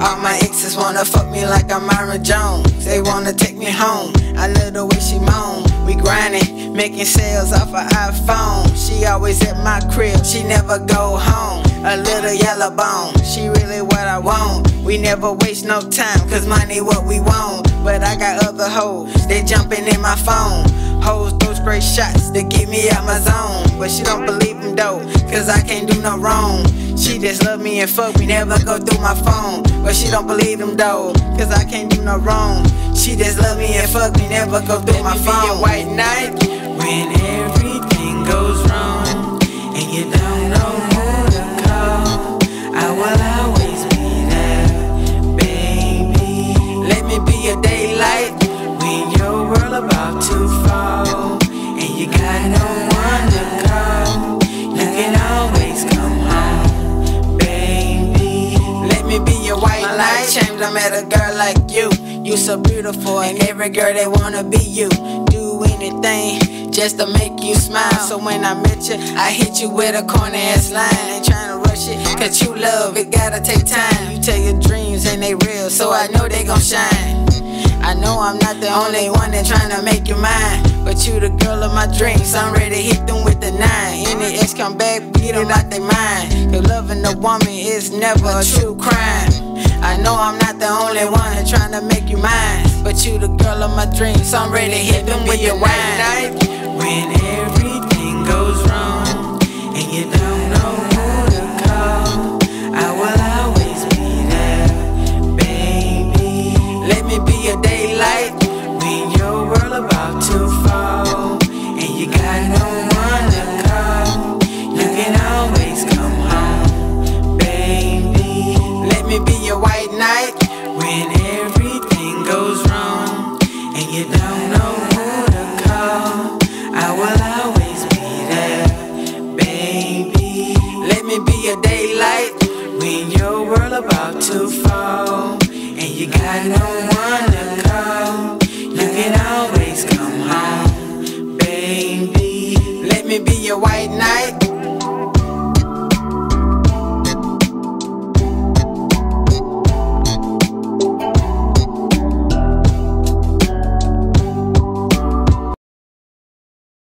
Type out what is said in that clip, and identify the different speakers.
Speaker 1: All my exes wanna fuck me like I'm Myron Jones. They wanna take me home. I love the way she moan. We grindin', making sales off her iPhone. She always at my crib, she never go home. A little yellow bone, she really what I want. We never waste no time, cause money what we want. But I got other hoes, they jumping in my phone. Hoes throw straight shots to get me out my zone. But she don't believe them though, cause I can't do no wrong. She just love me and fuck me, never go through my phone. But she don't believe them though, cause I can't do no wrong. She just love me and fuck me, never go through my phone. Let me be a white knight when everything goes wrong and you don't know who to call. I will always be there, baby. Let me be a daylight when your world about to fall and you got no one to call. You can always come home, baby. Let me be your white light. My life changed, I met a girl like you. You so beautiful and every girl they wanna be you. Do anything just to make you smile. So when I met you, I hit you with a corny ass line. Ain't tryna rush it, cause you love it, gotta take time. You tell your dreams and they real, so I know they gon' shine. I know I'm not the only one that tryna make you mine, but you the girl of my dreams, I'm ready to hit them with the 9. Any ex come back, beat them like they mine. Cause loving a woman is never a true crime. I know I'm not the only one that tryna make you mine, but you the girl of my dreams, I'm ready to hit them with your white knight. When everything goes wrong and you don't know who to call, I will always be there, baby. Let me be a daylight when your world about to fall and you got no one to call. You can always come home, baby. Let me be your white knight when everything goes wrong and you don't know who to call. I will always be there, baby. Let me be a daylight when your world about to fall and you got no one to call. You can always come home, baby. Let me be your white knight.